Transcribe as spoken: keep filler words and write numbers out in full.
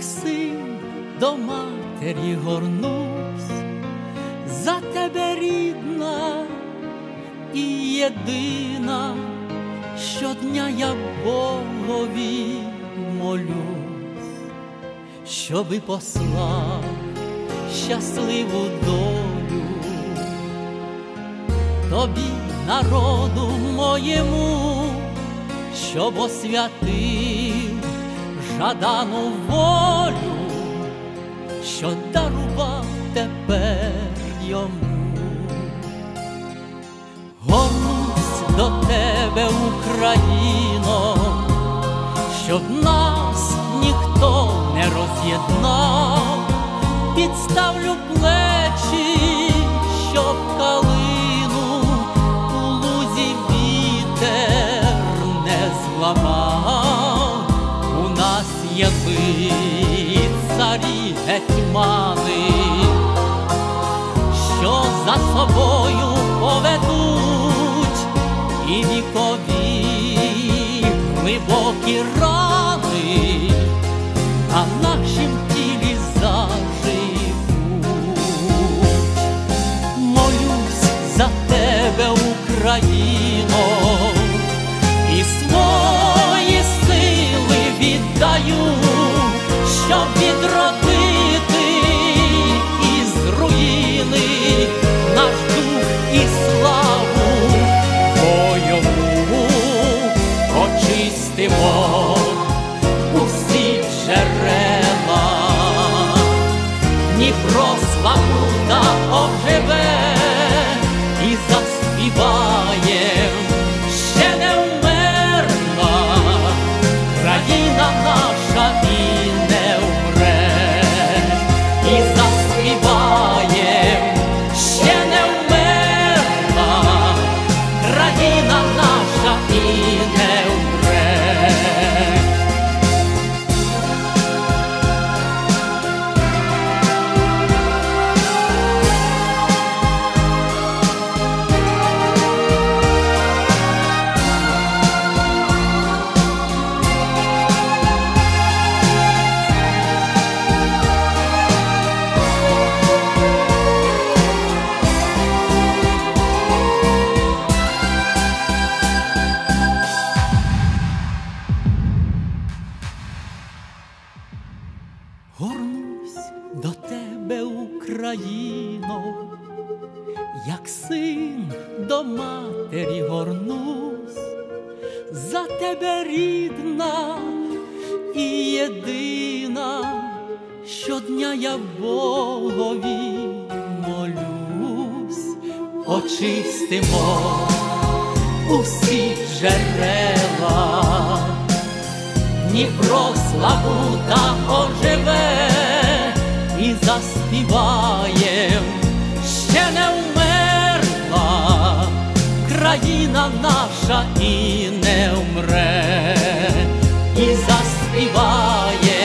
син до матері горнусь, за тебе рідна і єдина, щодня я Богові молюсь, щоби послав щасливу долю тобі, народу моєму, щоб освятив жадану волю, що дарував тепер йому. Горнусь до тебе, Україно, щоб нас ніхто не роз'єднав, підставлю плечі, щоб калину у лузі вітер не зламав. У нас є царі гетьмани, що за собою поведуть і вікові глибокі рани на нашім тілі заживуть. Молюсь за тебе, Україно, і свої сили віддаю, щоб відродити із руїни наш дух і славу бойову. Очистимо усі джерела, Дніпро Славута оживе і заспіваєм, ще не вмерла країна наша і не вмре, і заспіваєм, ще не вмерла країна наша і не вмре. Горнусь до тебе, Україно, як син до матері горнусь, за тебе рідна і єдина, щодня я Богові молюсь. Очистимо усі джерела, Дніпро Славута оживе і заспіваєм, ще не вмерла країна наша і не вмре, і заспіваєм.